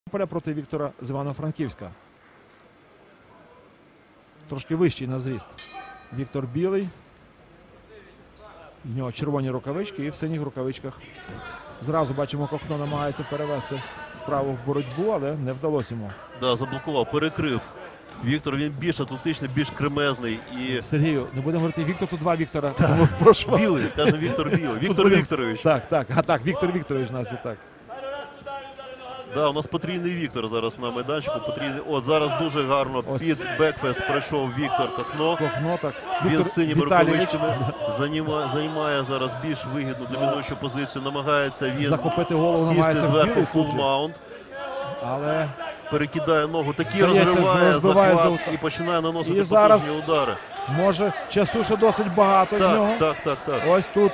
Поля проти Віктора з Івано-Франківська. Трошки вищий на зріст. Віктор білий. В нього червоні рукавички і в синіх рукавичках. Зразу бачимо, Кохно намагається перевести справу в боротьбу, але не вдалося йому. Да, заблокував, перекрив. Віктор, він більш атлетичний, більш кремезний. І... Сергію, не будемо говорити Віктор, тут два Віктора. Тому прошу вас. Білий, скажемо Віктор Білий. Віктор Вікторович. Так, Віктор Вікторович у нас і так. Да, у нас потрійний Віктор зараз на майданчику. Потрійний. От зараз дуже гарно під бекфест пройшов Віктор Кохно. Кохно, так. Він з синіми рукавичками займає зараз більш вигідну домінуючу позицію. Намагається він захопити голову, сісти намагається зверху фул маунт. Але перекидає ногу, такі здається, розриває розбиває захват і починає наносити і зараз потужні удари. може часу ще досить багато в нього. Так. Ось тут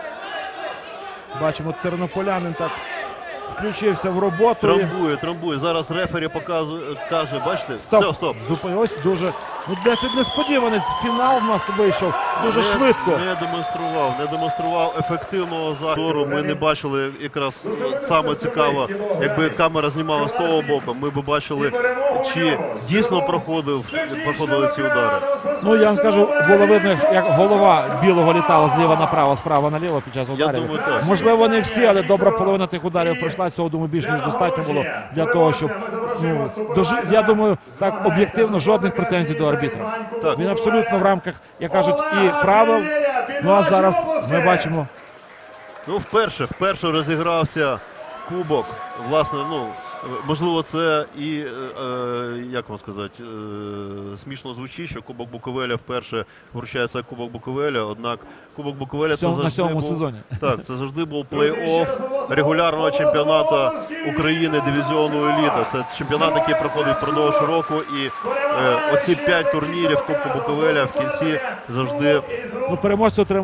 бачимо, тернополянин так включився в роботу. Трамбує. Зараз рефері каже, бачите? Стоп. Все, стоп. Ось дуже, досить несподіваний фінал в нас вийшов. Дуже швидко. Не демонстрував ефективного захисту. Ми не бачили, якраз саме цікаво, якби камера знімала з того боку, ми б бачили, чи дійсно проходили ці удари. Ну, я вам скажу, було видно, як голова білого літала зліва направо, справа наліво під час ударів. Я думаю, так. Можливо, не всі, але добра половина тих ударів пройшла. Цього, думаю, більш ніж достатньо було для того, щоб, я думаю, так об'єктивно жодних претензій до арбітра. Так. Він абсолютно в рамках, як кажуть, і правил. Ну, а зараз ми бачимо. Ну, вперше розігрався кубок. Власне, можливо, це і, як вам сказати, смішно звучить, що Кубок Буковеля вперше вручається Кубок Буковеля, однак Кубок Буковеля це завжди на сезоні. Так, це завжди був плей-офф регулярного чемпіонату України дивізіону еліта. Це чемпіонат, який проходить впродовж року, і оці 5 турнірів Кубку Буковеля в кінці завжди переможці отримують